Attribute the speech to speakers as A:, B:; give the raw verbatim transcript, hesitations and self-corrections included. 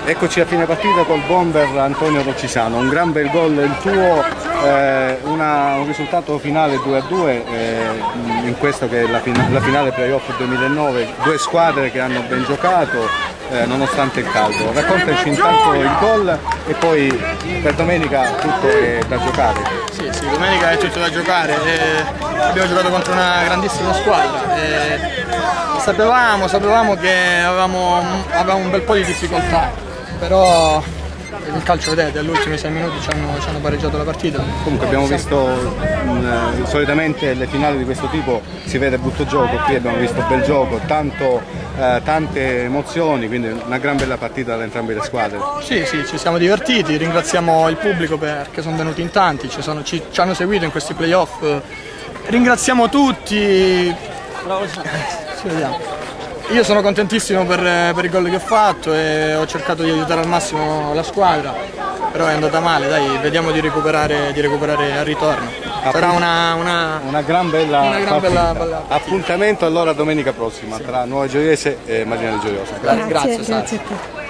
A: Eccoci a fine partita col bomber Antonio Roccisano, un gran bel gol il tuo, eh, una, un risultato finale due a due eh, in questo che è la, fina, la finale playoff duemilanove, due squadre che hanno ben giocato eh, nonostante il caldo. Raccontaci intanto il gol e poi per domenica tutto è da giocare.
B: Sì, sì, domenica è tutto da giocare, eh, abbiamo giocato contro una grandissima squadra, eh, sapevamo, sapevamo che avevamo, avevamo un bel po' di difficoltà. Però il calcio, vedete, agli ultimi sei minuti ci hanno, ci hanno pareggiato la partita.
A: Comunque abbiamo visto, mh, solitamente le finali di questo tipo si vede brutto gioco, qui abbiamo visto bel gioco, tanto, eh, tante emozioni, quindi una gran bella partita da entrambe le squadre.
B: Sì, sì, ci siamo divertiti, ringraziamo il pubblico perché sono venuti in tanti, ci, sono, ci, ci hanno seguito in questi playoff, ringraziamo tutti. Ci vediamo. Io sono contentissimo per, per i gol che ho fatto e ho cercato di aiutare al massimo la squadra, però è andata male, dai, vediamo di recuperare, di recuperare al ritorno. Sarà una, una,
A: una gran bella
B: una gran bella, bella
A: appuntamento allora domenica prossima, sì, tra Nuova Gioiese e Marina del Gioioso.
B: Grazie, grazie,
C: grazie, grazie a te.